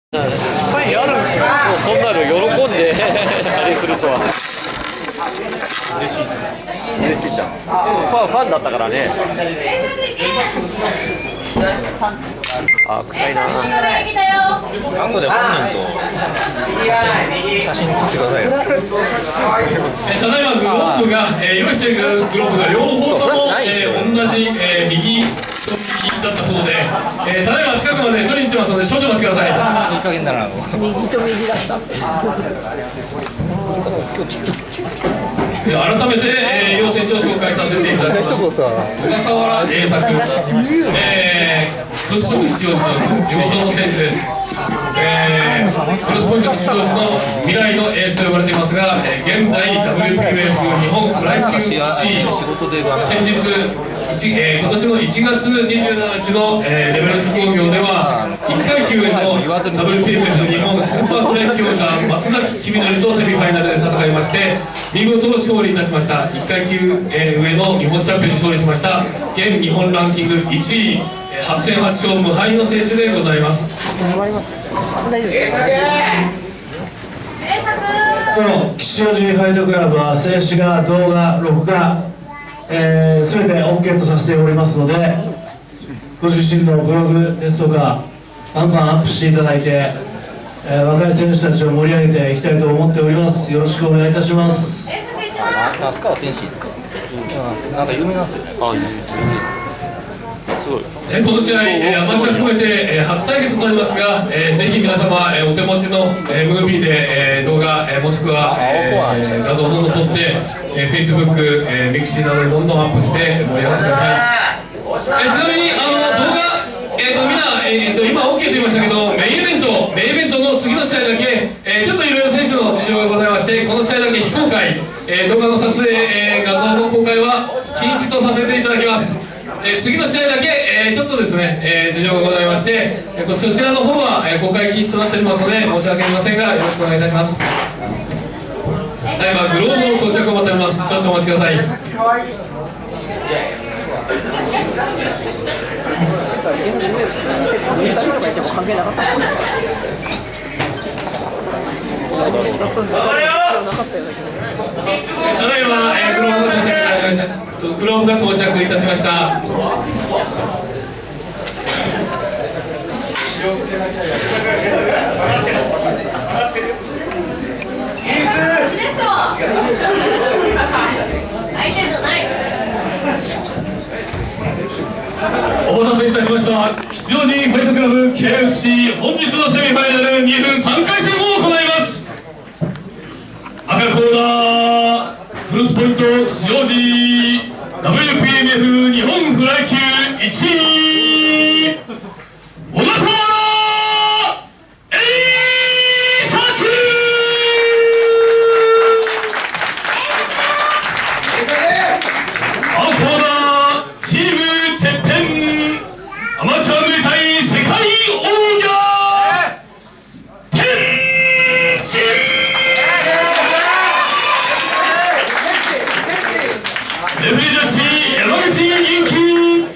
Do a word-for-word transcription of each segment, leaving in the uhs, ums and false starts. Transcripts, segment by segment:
いっぱいあるんですよ。そう、そんなの喜んであれするとは嬉しいですね。嬉しいじゃん。ファンファンだったからね。あ、臭いな。 後で本人と写真撮ってくださいよ。 ただいまグローブが、えー、用意しているグローブが両方とも、えー、同じ、えー、右と右だったそうで、えー、ただいま近くまで取りに行ってますので少々お待ちください。 いい加減だな。 右と右だった。 改めて、えー、両選手を紹介させていただきます。小笠原栄作、えー、クロスポイント出場の地元の選手です。えー、クロスポイント出場の未来のエースと呼ばれていますが、えー、現在 ダブリューピーエフ 日本フライ級いちい、先日えー、今年のいちがつにじゅうしちにちの、えー、レベルス工業ではいっかい級の ダブリューピーエフ 日本スーパーフライ級が松崎君則とセミファイナルで戦いまして見事勝利いたしました。いっかい級、えー、上の日本チャンピオンに勝利しました現日本ランキングいちい、はっせんはちしょう無敗の選手でございます。 大丈夫です。 この吉祥寺ファイトクラブは選手が動画録画えー、全て オーケー とさせておりますので、ご自身のブログですとかバンバンアップしていただいて、えー、若い選手たちを盛り上げていきたいと思っております。よろしくお願いいたします。 那須川天心ですか。うん、なんか有名なんですよ。 あ、有名。すごい。 えー、この試合、えー、アマチュア含めて、えー、初対決となりますが、えー、ぜひ皆様、えー、お手持ちの、えー、ムービーで、えー、動画、えー、もしくは、えー、画像をどんどん撮って、えー、Facebook、えー、ミクシーなどにどんどんアップして盛り上がってください。えー、ちなみにあの動画、えー、とみんな、えー、と今 オーケー と言いましたけど、メインイベントメインイベントの次の試合だけ、えー、ちょっといろいろ選手の事情がございまして、この試合だけ非公開、えー、動画の撮影、えー、画像の公開は禁止とさせていただきます。えー、次の試合だけ、えー、ちょっとですね、えー、事情がございまして、えー、そちらの方は、えー、公開禁止となっておりますので申し訳ありませんがよろしくお願いいたします。はい、今グローブの到着を待っております。少々お待ちください。ただいま、えー、グローブが到着、グローブが到着いたしました。お待たせいたしました。吉祥寺ファイトクラブ ケーエフシー 本日のセミファイナルにふんさんかい戦を行います。赤コーナークロスポイント吉祥寺 ダブリューピーエフ 日本フライ級いちい小笠原栄作。青コーナーチームてっぺんアマチュアムエタイ世界王者天心。レフェリージャッジ山口祐希。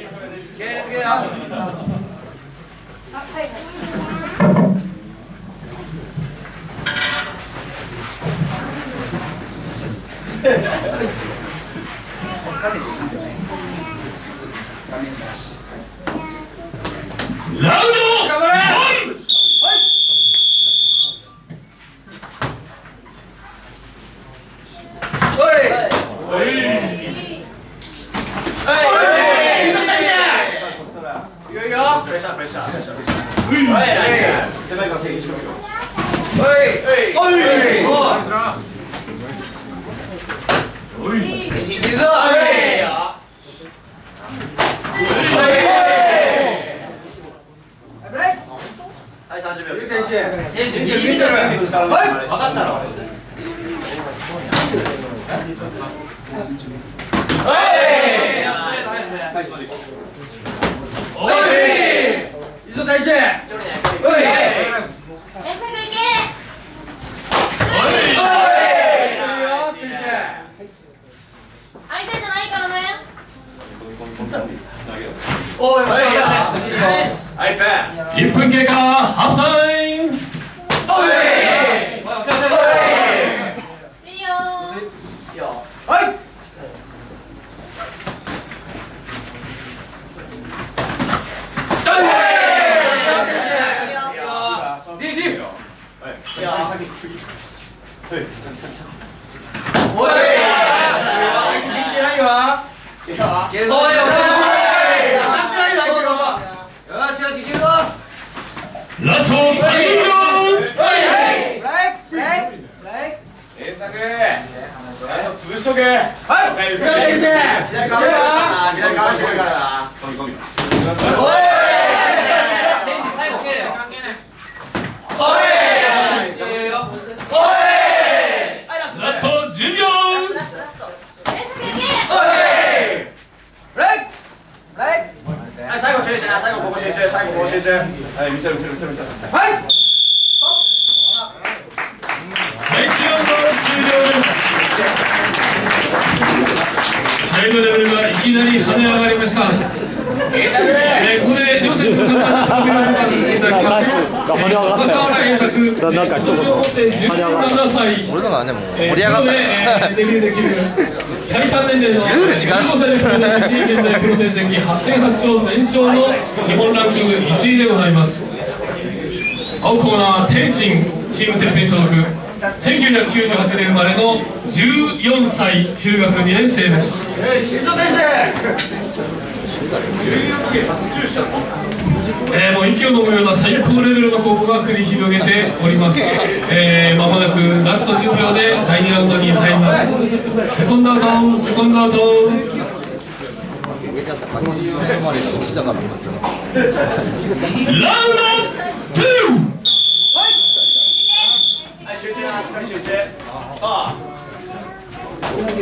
ラウンドワン。いっぷん経過、ハーフタイム。 おい見てないわラストさんびょう潰しとけ。はい。左かわして左かわしてくるからな。おい。おい。 ラストじゅうびょう。 おい。はい最後注意しな。最後ここ集中。最後ここ集中。はい見てる見てる見てる見てる。はい。 だいいちラウンド終了です。試合のレベルがいきなり跳ね上がりました。えー、ここで両選手の簡単な飛び技が続いていただきます。小笠原栄作、なんか一言跳ね上がった。俺のがねもう盛り上がった。デビューできる最短年齢のルール違う。じゅうごさいでプロで現在プロ成績はっせんはっしょう全勝の日本ランキングいちいでございます。青コーナー天心チームテレビ所属。せんきゅうひゃくきゅうじゅうはちねん生まれのじゅうよんさい中学にねん生です。えー、もう息を飲むような最高レベルの攻防が繰り広げております。えー、まもなくラストじゅうびょうでだいにラウンドに入ります。セコンドアウト、セコンドアウト。ラウンドツー。 集中な、しっかり集中。さあ。おい。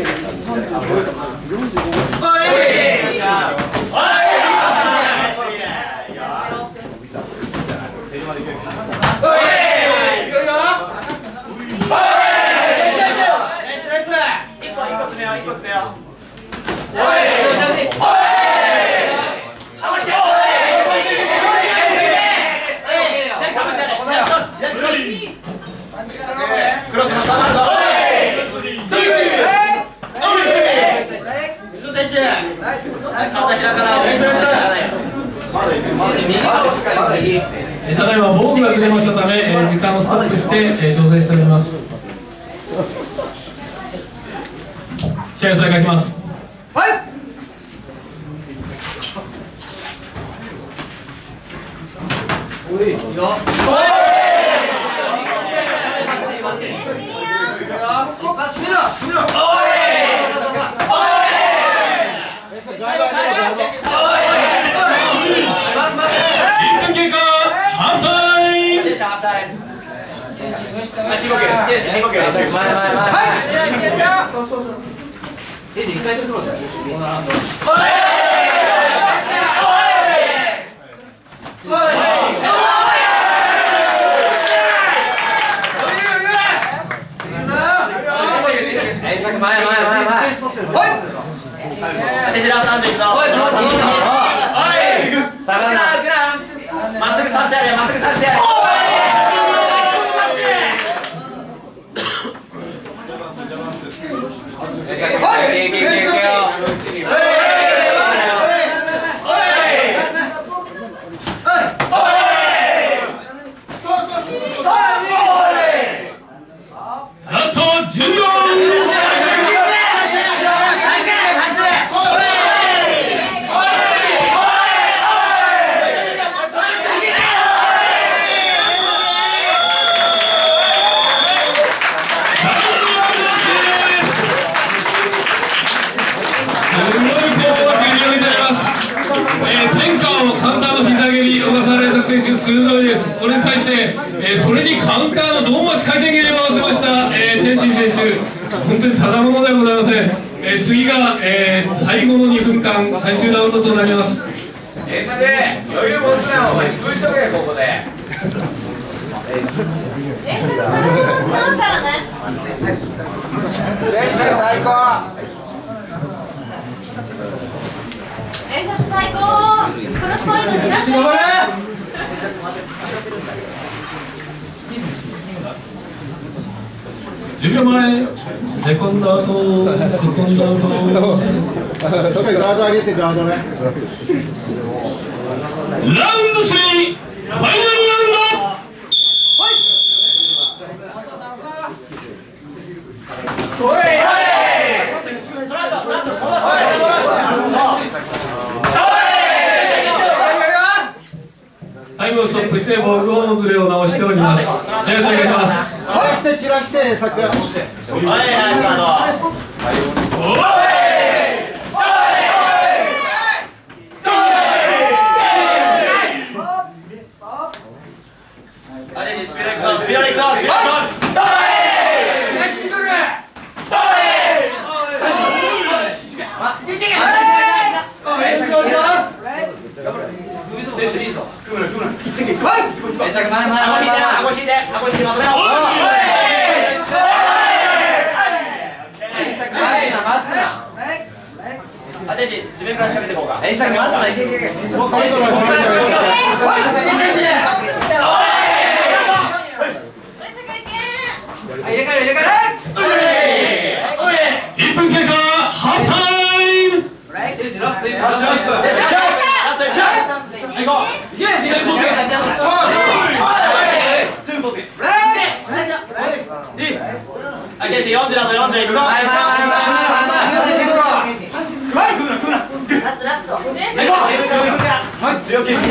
クロスの下なんだ。 ただいま防具がずれましたため、えー、時間をストップして、えー、調整しております。試合を再開します。はい。おい。一発閉めろ閉めろ。まっすぐさせてやれ、まっすぐさせてやれ。ラストじゅうびょう。鋭いです。それに対して、えー、それにカウンターの胴回し回転蹴りを合わせました、えー、天心選手、本当にただものではございません。えー、次が、えー、最後のにふんかん最終ラウンドとなります。えー、で余裕持つな、お前潰しとけここで。えー、最高。演出最高。プラスポイントになってる。じゅうびょうまえ、セコンドアウト、セコンドアウト。ガード上げてガードね。ラウンドスリー、ファイナルラウンド。はい。 そして僕のズレを直しております。試合お願いします。 散らして散らして桜としてはいはいスタートあれにスピードいくぞスピードいくぞスピードいくぞ自分から仕掛けていこうか。えいさん、待つな、いけいけいけ。もう最初の最初の。 いっぷん経過、ハーフタイム。 あけしよんじゅうだとよんじゅういくぞ。強気。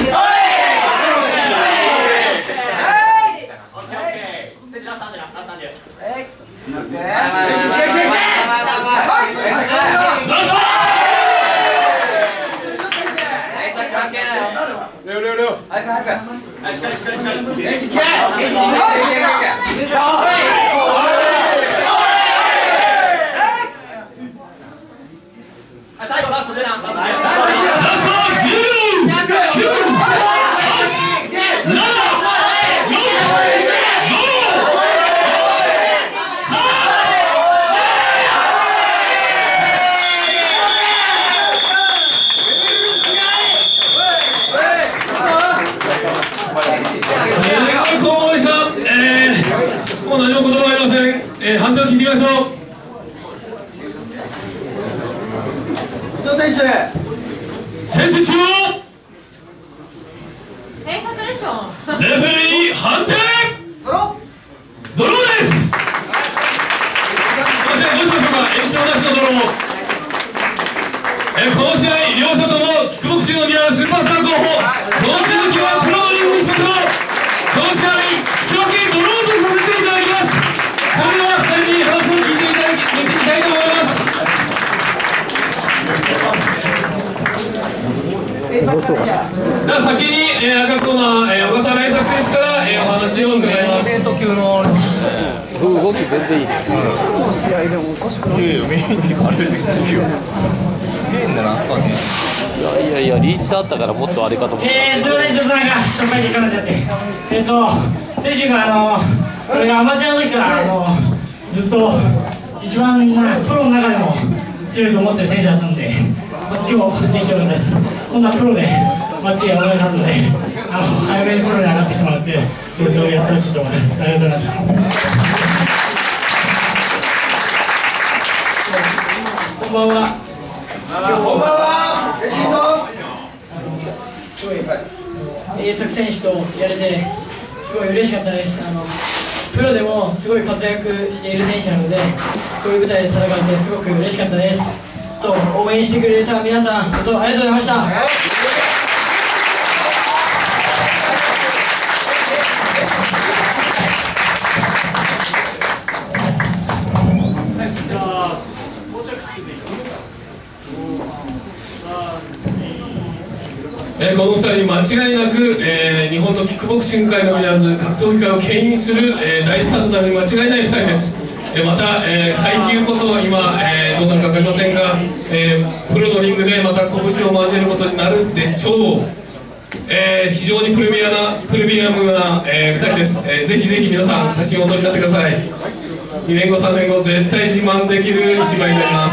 最後ラストじゃな。ラスト。 もう何も言葉ありません。えー、判定を聞いてみましょう。選手中央レフェリー判定ドロードローです。すいません、どうしましょうか。延長なしのドロー。えー、この試合両者ともキックボクシングの似合うスーパースター候補、この続きはプロのリングにしましょう。この試合引き分けドローとさせていただきます。それではふたりに話を聞いていただきいきたいと思います。では先に、えー、赤コーナー、えー、小笠原栄作選手から、えー、お話を伺います。イベント級の動き全然いいね。 この試合でもおかしくない。いやいや、メインにあれですげえんだな、あそこはね。 いやいやいや、リーチ差あったからもっとあれかと思って。 えー、すみません、ちょっとなんか紹介でいかなっちゃって。えっ、ー、と、選手があの、これがアマチュアの時からあのずっと一番プロの中でも強いと思ってる選手だったんで、今日できてよかったです。今度はプロで間違い思い出すので、あの早めにプロに上がってきてもらって、えー、とやってほしいと思います。ありがとうございました。こんばんは。 こんばんは。嬉しいぞ。 すごい栄作選手とやれてすごい嬉しかったです。あのプロでもすごい活躍している選手なので、こういう舞台で戦えてすごく嬉しかったです。と応援してくれた皆さん、本当ありがとうございました。 えー、このふたり間違いなく、えー、日本のキックボクシング界のみならず格闘技界を牽引する、えー、大スターとなるに間違いないふたりです。えー、また、えー、階級こそ今、えー、どうなるか分かりませんが、えー、プロのリングでまた拳を交えることになるでしょう。えー、非常にプレミアなプレミアムな、えー、ふたりです。えー、ぜひぜひ皆さん写真をお撮りになってください。にねんごさんねんご絶対自慢できる一枚になります。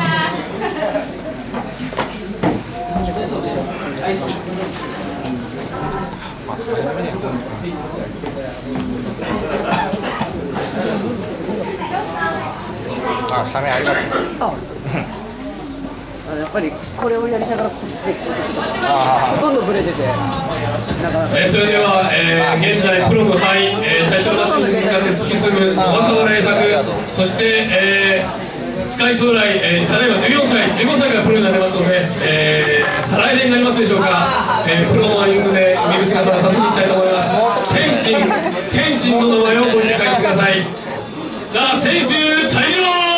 あ、サメありがとう。 やっぱりこれをやりながらこほとんどブレてて、なかなか。 えー、それでは、えー、現在プロ無敗、えー、タイトルマッチに向かって突き進む小笠原栄作、そして、えー、 近い将来、えー、ただいまじゅうよんさいじゅうごさいからプロになりますので、えー、再来年になりますでしょうか、えー、プロのリングで見る姿を確認したいと思います。天心天心の名前を覚えて帰ってください。さあ選手退場。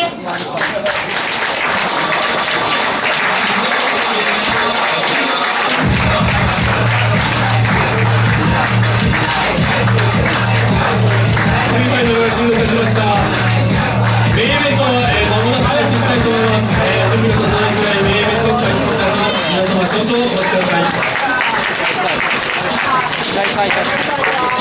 セミファイナルが終了いたしました。メインイベントは、えー、間もなく開始したいと思います。えー、お見事なですが、メインイベントを開始いたします。皆様少々お待ちください。